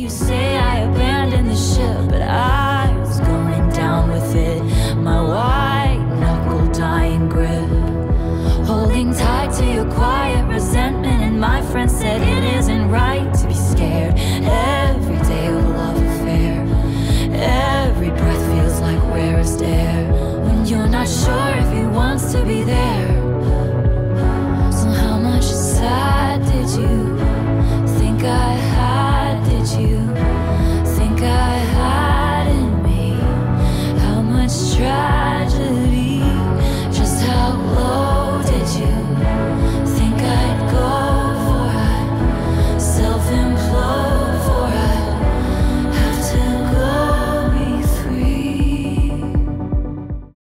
You say I abandoned the ship, but I was going down with it. My white knuckle dying grip, holding tight to your quiet resentment. And my friend said it isn't right